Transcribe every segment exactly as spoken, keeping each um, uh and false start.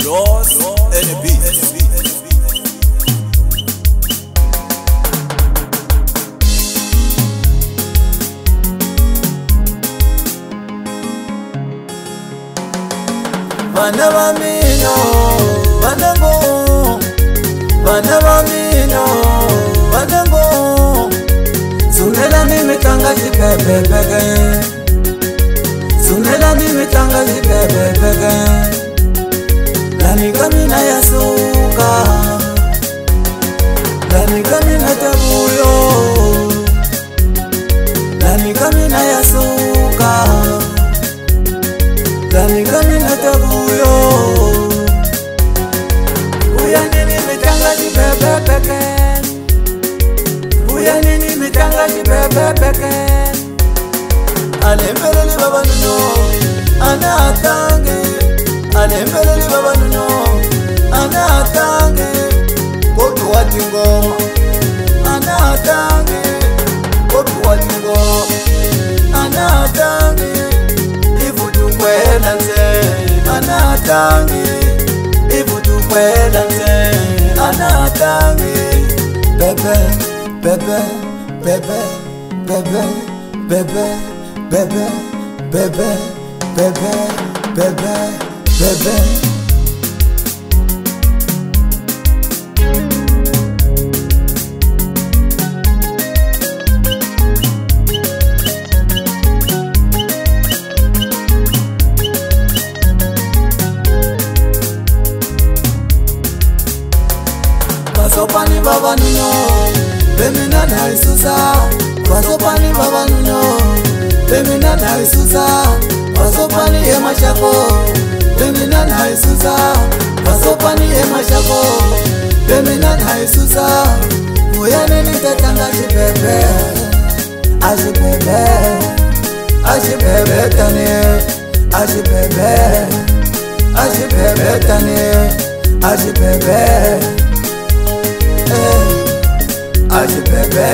Ross and the beat. Bana bamino, bana go, bana bamino, bana go. Sunela ni mitanga jipepe peke, sunela ni mitanga jipepe peke. Lani kamina ya suka, lani kamina tabuyo, lani kamina ya suka, lani kamina tabuyo. Uya nini mitanga jipepe peke, uya nini mitanga jipepe peke. Alembelele baba nuno, ana atange. Alembelele baba nuno, ana atange. Kotu wati ngoma, ana atange. Kotu wati ngoma, ana atange. Ivutu kwela nze, ana atange. Ivutu kwela nze, ana atange. Bebe, bebe, bebe, bebe, bebe, bebe, bebe, bebe, bebe, bebe. Basopani baba nuno, bemina na isusa. Basopani baba nuno, bemina na isusa. Basopani e mashako, bemina na isusa. Basopani e mashako, bemina na isusa. Uyane ni tetanga jipepe, ajibebe, ajibebe tane, ajibebe, ajibebe tane, ajibebe, eh, ajibebe,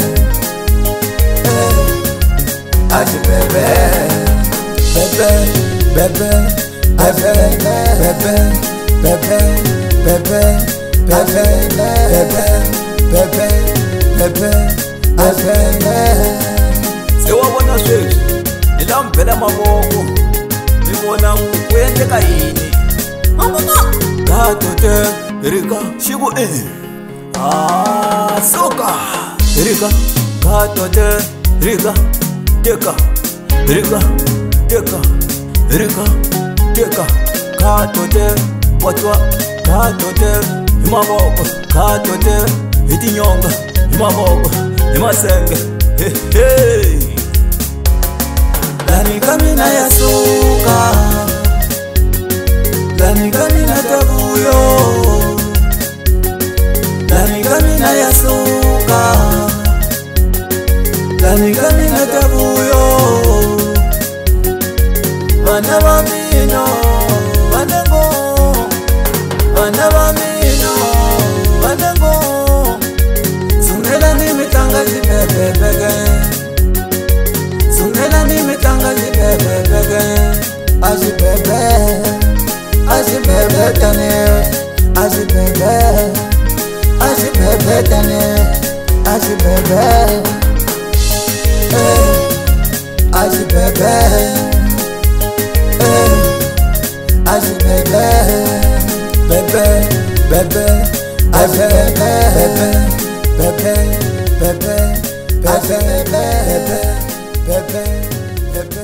eh, ajibebe. Bebe, bebe, bebe, bebe, bebe, bebe, bebe, bebe, bebe, bebe, bebe. Sewa wana swezi, ila mpela maboko. Mimona kukwende kaini. Mamama katote, rika, shibu eh. Ah, soka rika, katote, rika, teka, rika, teka, rika, teka. Katote, watwa, katote, imaboko. Katote, itinyonga, imaboko, imasenge. Hey, hey. Lani kamina ya suka, lani kamina tabuyo, lani kamina ya suka, lani kamina tabuyo. Bana bamino, bana go, bana bamino, bana go. Sunela ni mitanga jipepe peke, sunela ni mitanga jipepe peke. Ajibebe, ajibebe tane, ajibebe, ajibebe tane, ajibebe, eh, ajibebe, eh, ajibebe, bebe, bebe, ajibebe, bebe, bebe, bebe, bebe, bebe, bebe, bebe.